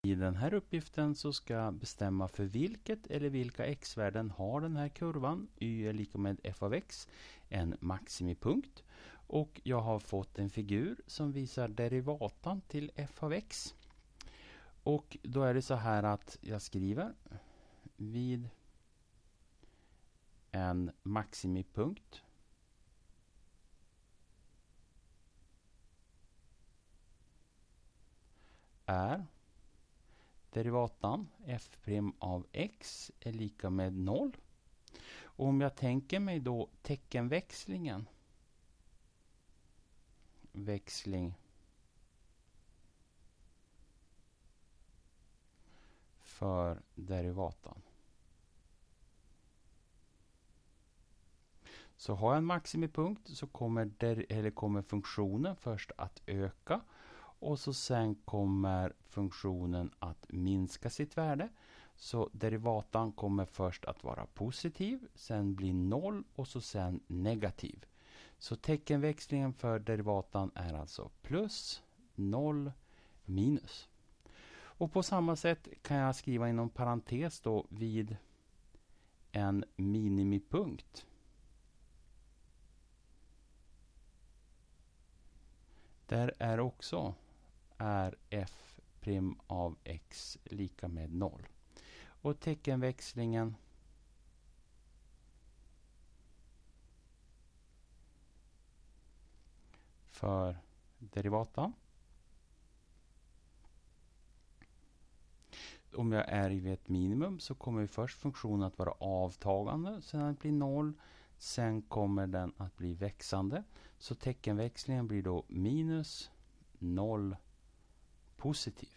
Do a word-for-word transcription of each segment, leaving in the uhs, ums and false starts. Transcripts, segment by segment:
I den här uppgiften så ska jag bestämma för vilket eller vilka x-värden har den här kurvan. Y är lika med f av x, en maximipunkt. Och jag har fått en figur som visar derivatan till f av x. Och då är det så här att jag skriver vid en maximipunkt är derivatan f' av x är lika med noll. Och om jag tänker mig då teckenväxlingen växling för derivatan. Så har jag en maximipunkt så kommer, der, eller kommer funktionen först att öka och så sen kommer funktionen att minska sitt värde. Så derivatan kommer först att vara positiv, sen blir noll och så sen negativ. Så teckenväxlingen för derivatan är alltså plus, noll, minus. Och på samma sätt kan jag skriva inom parentes då vid en minimipunkt. Där är också är f' av x lika med noll. Och teckenväxlingen för derivatan. Om jag är i ett minimum så kommer först funktionen att vara avtagande, sen blir noll, sen kommer den att bli växande. Så teckenväxlingen blir då minus noll positiv.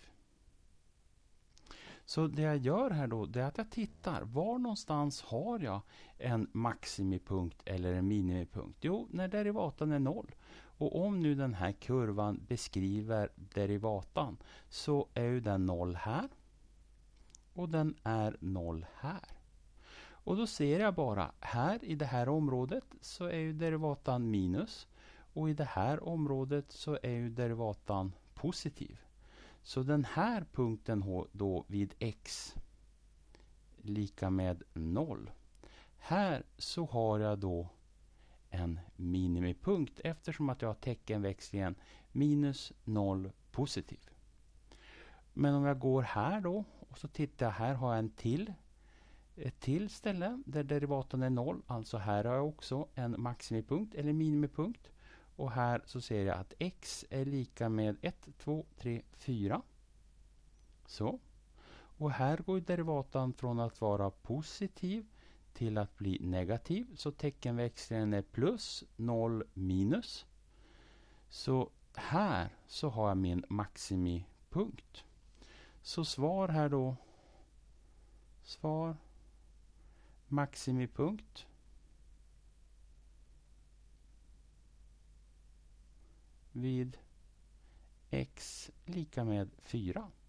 Så det jag gör här då, det är att jag tittar. Var någonstans har jag en maximipunkt eller en minimipunkt? Jo, när derivatan är noll. Och om nu den här kurvan beskriver derivatan så är ju den noll här. Och den är noll här. Och då ser jag bara här i det här området så är ju derivatan minus. Och i det här området så är ju derivatan positiv. Så den här punkten då vid x lika med noll. Här så har jag då en minimipunkt eftersom att jag har teckenväxlingen minus noll positiv. Men om jag går här då och så tittar jag, här har jag en till, ett till ställe där derivaten är noll. Alltså här har jag också en maximipunkt eller minimipunkt. Och här så ser jag att x är lika med ett, två, tre, fyra. Så. Och här går derivatan från att vara positiv till att bli negativ. Så teckenväxlingen är plus, noll, minus. Så här så har jag min maximipunkt. Så svar här då. Svar. Maximipunkt. Vid x lika med fyra.